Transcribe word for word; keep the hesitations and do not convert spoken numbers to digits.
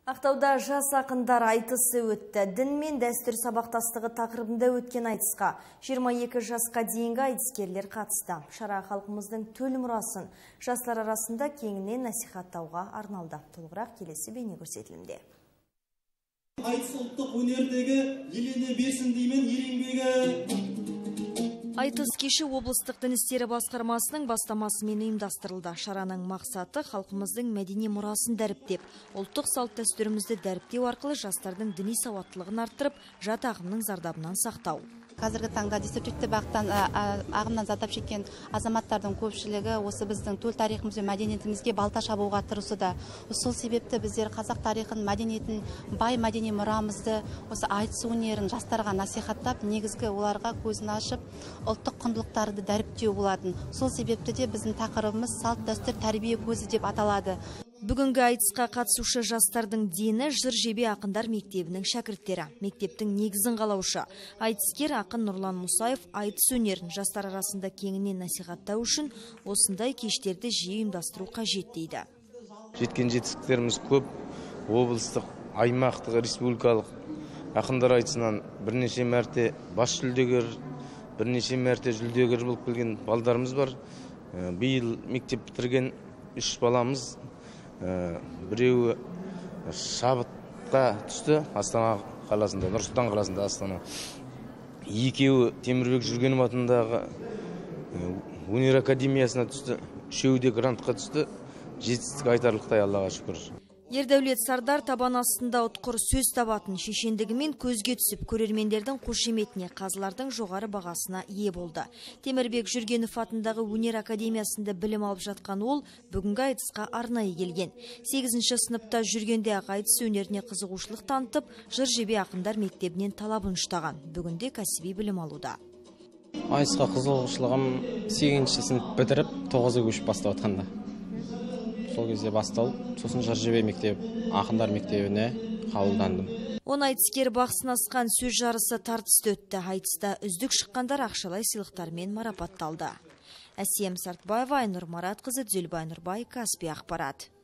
Ақтауда жас ақындар айтысы өтті. Дін мен дәстүр сабақтастығы тақырыбында өткен айтысқа жиырма екі жасқа дейінгі айтыскерлер қатысты. Шара халқымыздың төл мұрасын жастар арасында кеңінен насихаттауға арналды. Толығырақ келесі бейне көрсетілімде. Айтыс ұлттық өнердегі елене берсін деймен ереңбегі. Айтыс кеші облыстық дін істері басқармасының бастамасымен ұйымдастырылды. Шараның мақсаты халқымыздың мәдени мұрасын дәріптеп, ұлттық салт дәстүрімізді дәріптеу арқылы жастардың діни сауаттылығын арттырып, жат ағымның зардабынан сақтау. Қазіргі таңда деструктивті бағыттан ағымнан зардап шеккен азаматтардың көпшілігі осы біздің төл тарихымыз бен мәдениетімізге балта шабуға тырысуда. Сол себепті біздер қазақ тарихын, мәдениетін, бай мәдени мұрамызды, осы айтыс өнерін жастарға насихаттап, негізгі оларға көзін ашып, ұлттық құндылықтарды дәріптеу болатын. Сол себепті де біздің тақырыбымыз салт дәстүр тәрбие көзі деп аталады. Бүгінгі айтысқа қатысушы жастардың дені Жыр Жебе ақындар мектебінің шәкірттері. Мектептің негізін қалаушы айтыскер ақын Нұрлан Мұсаев айтыс өнерін жастар арасында кеңінен насихаттау үшін осындай кештерді жиі ұйымдастыру қажет дейді. Жеткен жетістіктеріміз көп. Облыстық, аймақтық, республикалық ақындар айтысынан бірнеше мәрте бас жүлдегер, бірнеше мәрте жүлдегер болып келген балдарымыз бар. Биыл мектеп бітірген үш баламыз, біреуі шабытқа түсті, Астана қаласында, Нұр-Сұлтан қаласында, Астана. Екеуі Темірбек Жүргенов атындағы өнер академиясына түсті, үшеуі де грантқа түсті. Жетістік айтарлықтай, Аллаға шүкір. Ердәулет Сардар табан астында ұтқыр сөз табатын шешендігімен көзге түсіп, көрермендердің қошеметіне, қазылардың жоғары бағасына ие болды. Темірбек Жүргенов атындағы өнер академиясында білім алып жатқан ол бүгінгі айтысқа арнайы келген. сегізінші сыныпта жүргенде ақ айтыс өнеріне қызығушылық танытып, Жыр Жебе ақындар мектебінен талабын ұштаған. Бүгінде кәсіби білім алуда. Айтысқа қызығушылығым сегізінші сынып бітіріп, тоғызға көшіп бастап атқанда. Сол кезде басталып, сосын Жыр Жебе мектеп, ақындар мектебіне қабылдандым. Он айтыскер бақ сынасқан сөз жарысы тартысты өтті. Айтыста үздік шыққандар ақшалай сыйлықтармен марапатталды. Әсем Сартбаева, Айнұр Маратқызы, Дүзелбай Нұрбай, Каспий ақпарат.